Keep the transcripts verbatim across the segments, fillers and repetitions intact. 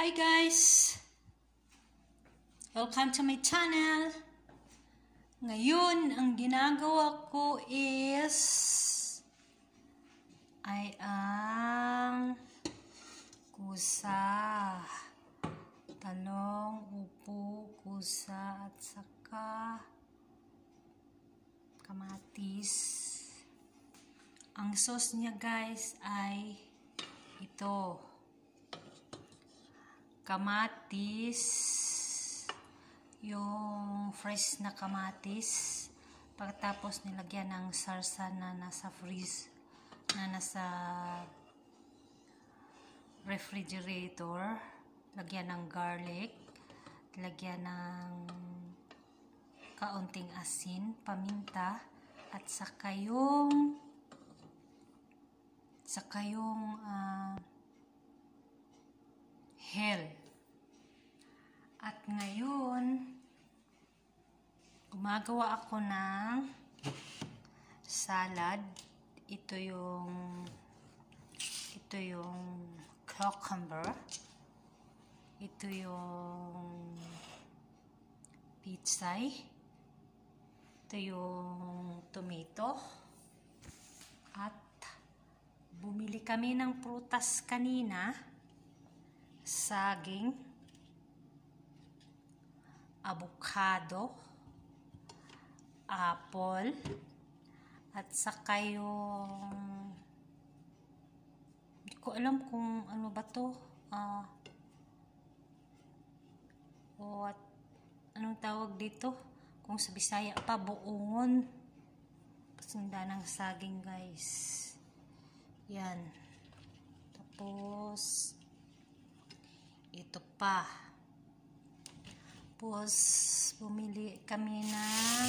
Hi guys! Welcome to my channel. Ngayon, ang ginagawa ko is ay ang kusa, talong, upo, kusa at saka kamatis. Ang sauce niya guys ay ito, kamatis, yung fresh na kamatis, pagkatapos nilagyan ng sarsa na nasa freeze, na nasa refrigerator, lagyan ng garlic, lagyan ng kaunting asin, paminta, at saka yung saka yung uh, hell. At ngayon, gumagawa ako ng salad. Ito yung ito yung cucumber. Ito yung pitsay. Ito yung tomato. At bumili kami ng prutas kanina. Saging, avocado, apple, at saka yung hindi ko alam kung ano ba to, uh, o at anong tawag dito, kung sa Bisaya pa, buongon. Pasinda ng saging guys. Yan. Tapos ito pa. Tapos bumili kami ng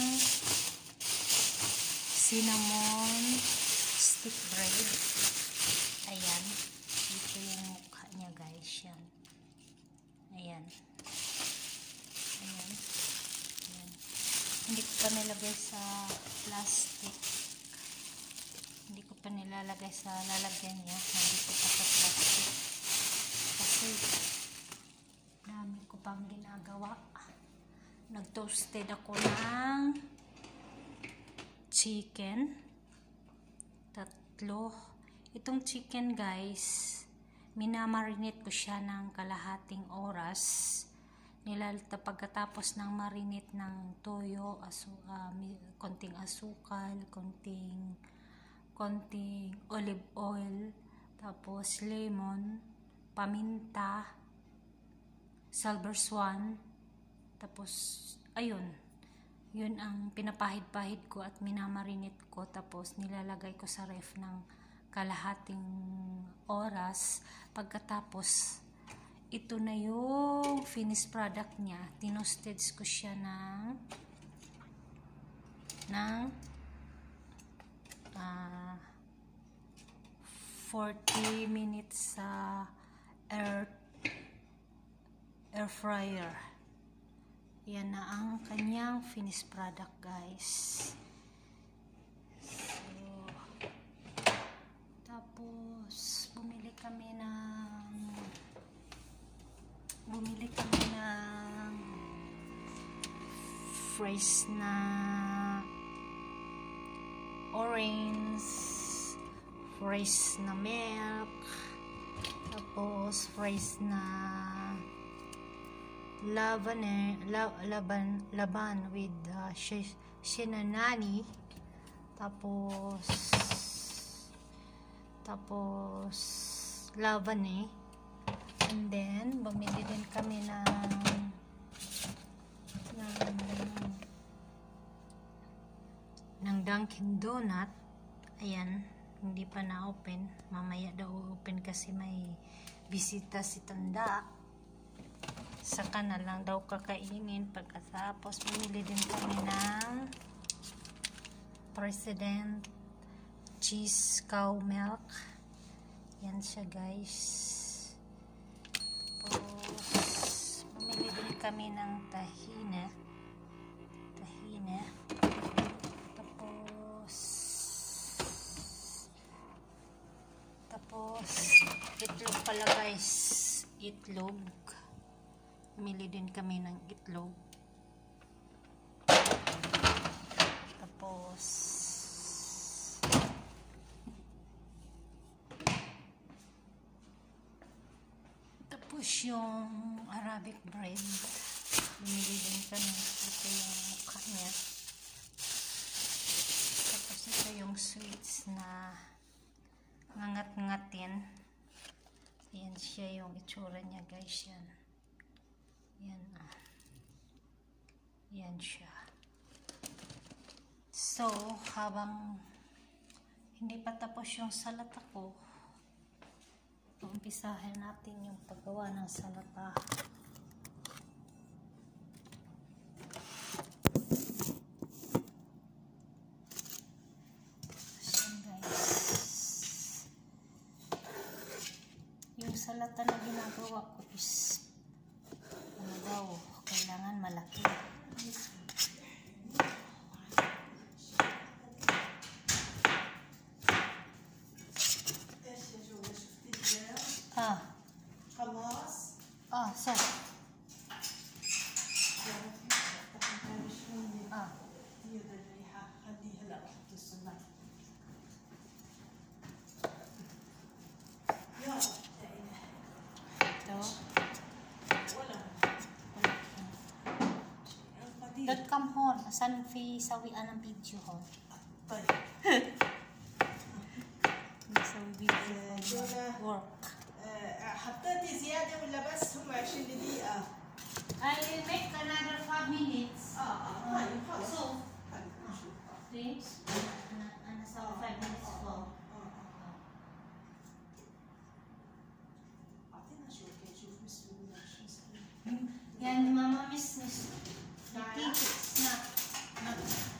cinnamon stick bread. Ayan. Ito yung mukha niya guys. Yan. Ayan. Ayan. Ayan. Hindi ko pa nilagay sa plastic. Hindi ko pa nilalagay sa lalagyan niya. Nandito pa sa plastic. Kasi dami ko pang ginagawa. Nag-toasted ako ng chicken. Tatlo. Itong chicken guys, minamarinate ko siya ng kalahating oras. Nilalta pagkatapos ng marinate ng toyo, asu uh, konting asukal, konting konting olive oil, tapos lemon, paminta, silver swan, tapos ayun, yun ang pinapahid-pahid ko at minamarinate ko, tapos nilalagay ko sa ref ng kalahating oras. Pagkatapos ito na yung finished product niya. Tinosted ko siya ng ng uh, forty minutes sa air air fryer. Yan na ang kanyang finished product guys. So, tapos bumili kami ng bumili kami ng fresh na orange, fresh na milk, tapos fresh na laban eh, laban, laban with uh, shinanani, tapos tapos laban eh, and then bumili din kami ng ng, ng Dunkin Donut. Ayan, hindi pa na-open, mamaya daw open kasi may bisita si Tanda. Saka na lang daw kakainin. Pagkatapos bumili din kami ng President cheese cow milk. Yan siya guys. Tapos bumili din kami ng tahina. Tahina. Tapos tapos itlog pala guys. itlog. Pumili din kami ng itlog. Tapos tapos yung Arabic bread. Pumili din kami. Ito yung mukha niya. Tapos ito yung sweets na ngangat-ngatin. Yan siya yung itsura niya, guys. Yan. Yan. Ah. Yan siya. So, habang hindi pa tapos yung salata ko, umpisahin natin yung paggawa ng salata. Salata na ginagawa ko is ano daw, kailangan malaki. Ah. Ah, so. Ah. Dot com hon, asan fi sawian ang video hon? طيب. نسوي فيديو work. حطيتي زيادة ولا بس هم عشرين دقيقة؟ I will make another five minutes. اه اه طيب خلص. So, خلينا نشوف. please. أنا أنا سوي five minutes for. أعطينا شوي كي نشوف مسوي ولا مش مسوي. يعني ماما miss miss. Take it. Snap. Snap.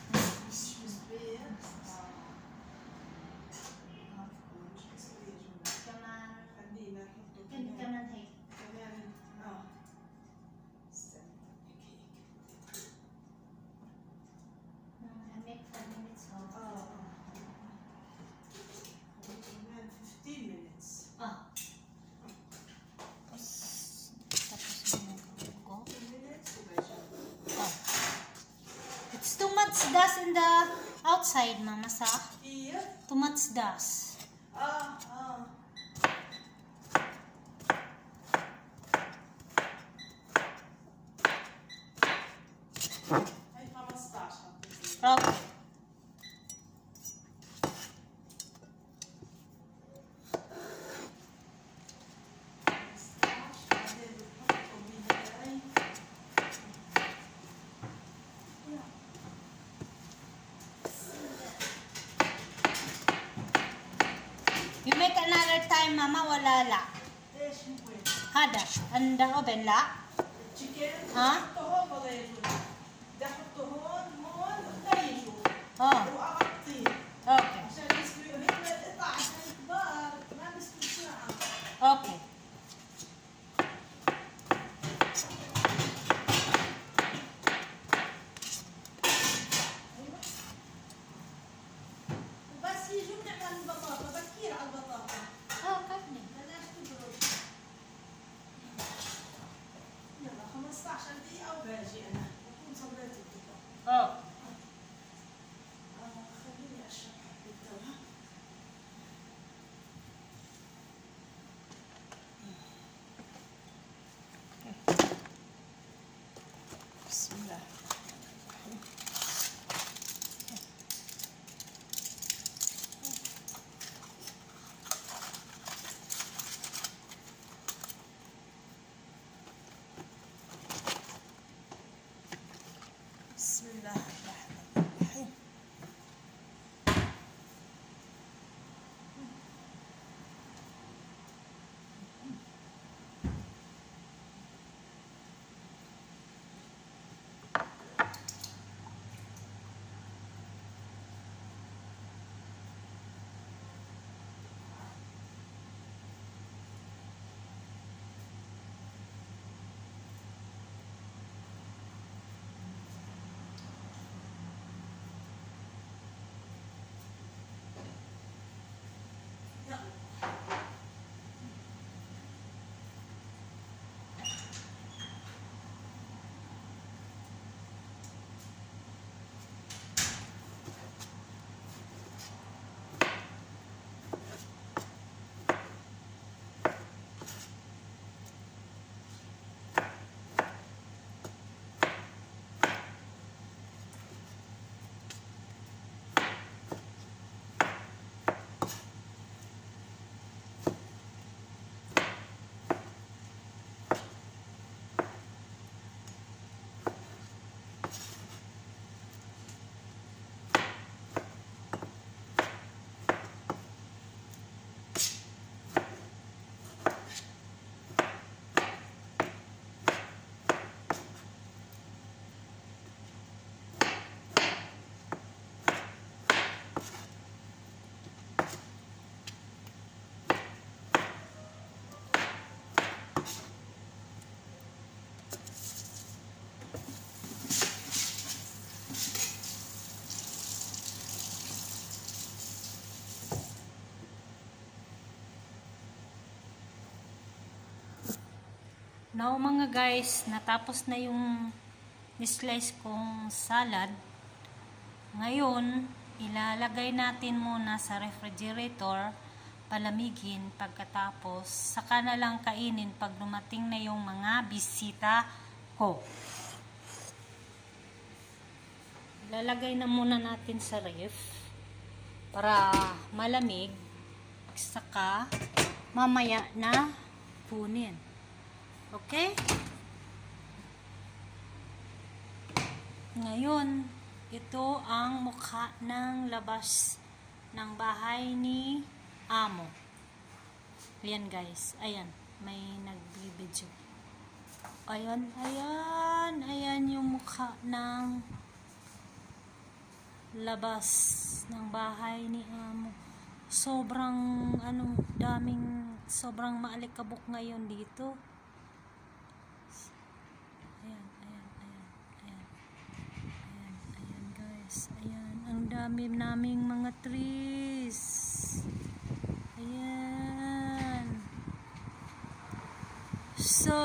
Dust in the outside, Mama, sa? Yeah. Too much dust. Ah, ah. هاي خمسطعش حطيتي. Okay. You make another time, Mama, wala la. ايش هو؟ هذا عند oven لا. التشيكن ها؟ حطه هون ولا يجوز؟ بدي احطه هون هون ولا يجوز؟ اه واغطيه اوكي عشان يستوي وهيك القطع عشان كبار ما بيستوي بسرعة. اوكي. وبس يجوا بنعمل البطاطا بكير على البطاطا. اه كفني. بلاش تبرد. يلا خمسطعش دقيقة وباجي أنا بكون صليت البطاطا. اه آخ Now mga guys, natapos na yung slice kong salad. Ngayon, ilalagay natin muna sa refrigerator, palamigin. Pagkatapos, saka na lang kainin pag dumating na yung mga bisita ko. Ilalagay na muna natin sa ref para malamig. Saka, mamaya na kunin. Okay? Ngayon, ito ang mukha ng labas ng bahay ni Amo. Ayan guys. Ayan. May nagbibidyo. Ayan. Ayan. Ayan yung mukha ng labas ng bahay ni Amo. Sobrang, anong, daming, sobrang maalikabok ngayon dito. Ayan, ayan, ayan, ayan. Ayan, ayan guys. Ayan, ang dami naming mga trees. Ayan. So,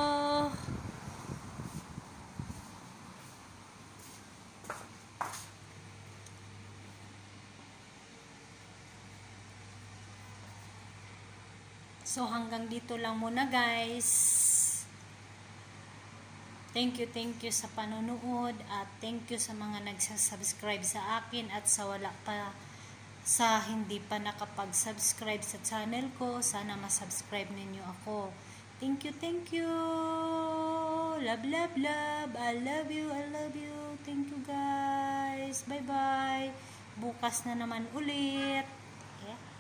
So, hanggang dito lang muna guys. Thank you, thank you sa panonood at thank you sa mga nagsasubscribe sa akin at sa wala pa, sa hindi pa nakapag-subscribe sa channel ko. Sana masubscribe ninyo ako. Thank you, thank you. Love, love, love. I love you, I love you. Thank you guys. Bye-bye. Bukas na naman ulit. Okay?